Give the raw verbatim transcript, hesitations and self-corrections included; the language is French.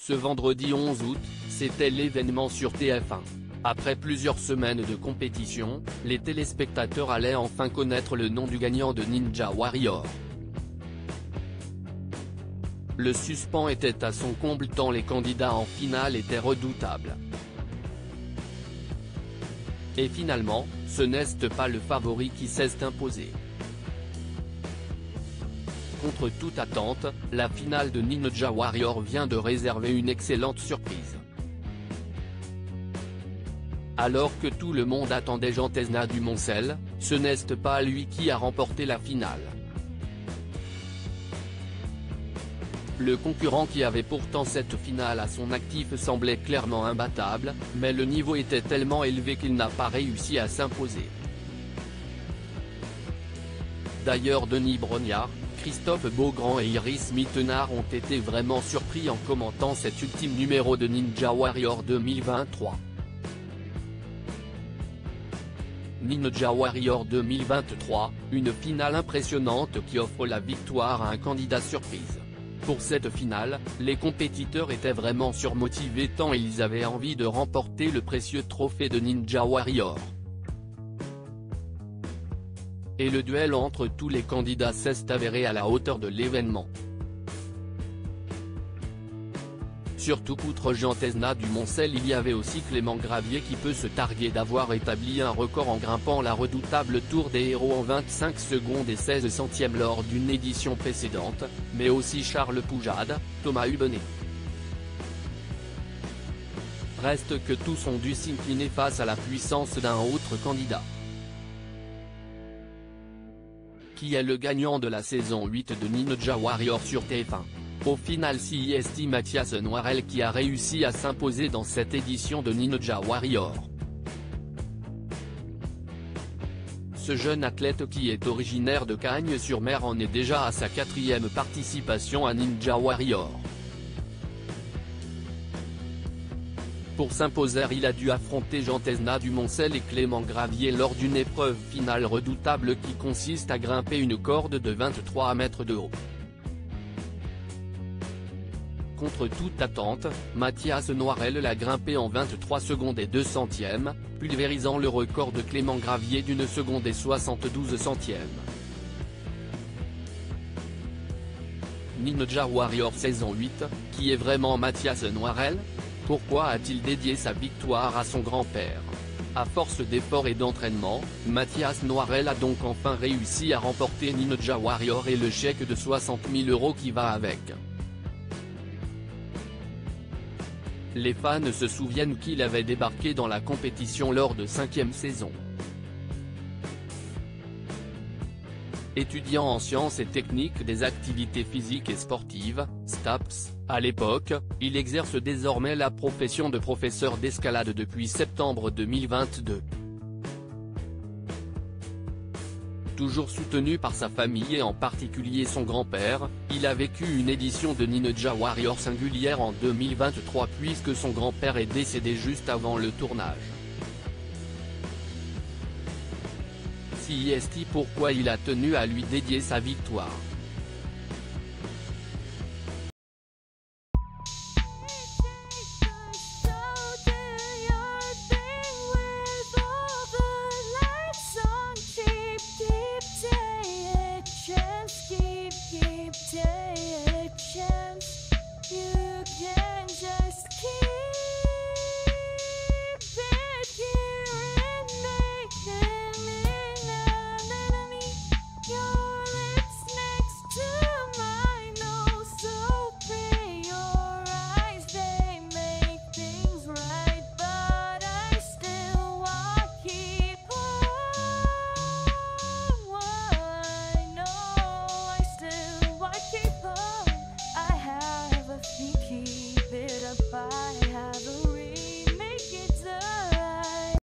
Ce vendredi onze août, c'était l'événement sur T F un. Après plusieurs semaines de compétition, les téléspectateurs allaient enfin connaître le nom du gagnant de Ninja Warrior. Le suspens était à son comble tant les candidats en finale étaient redoutables. Et finalement, ce n'est pas le favori qui s'est imposé. Contre toute attente, la finale de Ninja Warrior vient de réserver une excellente surprise. Alors que tout le monde attendait Jean Tesna du Moncel, ce n'est pas lui qui a remporté la finale. Le concurrent qui avait pourtant cette finale à son actif semblait clairement imbattable, mais le niveau était tellement élevé qu'il n'a pas réussi à s'imposer. D'ailleurs Denis Brognard, Christophe Beaugrand et Iris Mittenard ont été vraiment surpris en commentant cet ultime numéro de Ninja Warrior deux mille vingt-trois. Ninja Warrior deux mille vingt-trois, une finale impressionnante qui offre la victoire à un candidat surprise. Pour cette finale, les compétiteurs étaient vraiment surmotivés tant ils avaient envie de remporter le précieux trophée de Ninja Warrior. Et le duel entre tous les candidats s'est avéré à la hauteur de l'événement. Surtout qu'outre Jean Tesna du Moncel, il y avait aussi Clément Gravier qui peut se targuer d'avoir établi un record en grimpant la redoutable tour des héros en vingt-cinq secondes et seize centièmes lors d'une édition précédente, mais aussi Charles Poujade, Thomas Hubenet. Reste que tous ont dû s'incliner face à la puissance d'un autre candidat. Qui est le gagnant de la saison huit de Ninja Warrior sur T F un. Au final c'est Mathias Noirel qui a réussi à s'imposer dans cette édition de Ninja Warrior. Ce jeune athlète qui est originaire de Cagnes-sur-Mer en est déjà à sa quatrième participation à Ninja Warrior. Pour s'imposer, il a dû affronter Jean Tesna du Moncel et Clément Gravier lors d'une épreuve finale redoutable qui consiste à grimper une corde de vingt-trois mètres de haut. Contre toute attente, Mathias Noirel l'a grimpé en vingt-trois secondes et deux centièmes, pulvérisant le record de Clément Gravier d'une seconde et soixante-douze centièmes. Ninja Warrior saison huit, qui est vraiment Mathias Noirel? Pourquoi a-t-il dédié sa victoire à son grand-père? À force d'efforts et d'entraînement, Mathias Noirel a donc enfin réussi à remporter Ninja Warrior et le chèque de soixante mille euros qui va avec. Les fans se souviennent qu'il avait débarqué dans la compétition lors de cinquième saison. Étudiant en sciences et techniques des activités physiques et sportives, STAPS, à l'époque, il exerce désormais la profession de professeur d'escalade depuis septembre deux mille vingt-deux. Toujours soutenu par sa famille et en particulier son grand-père, il a vécu une édition de Ninja Warrior singulière en deux mille vingt-trois puisque son grand-père est décédé juste avant le tournage. C'est pourquoi il a tenu à lui dédier sa victoire.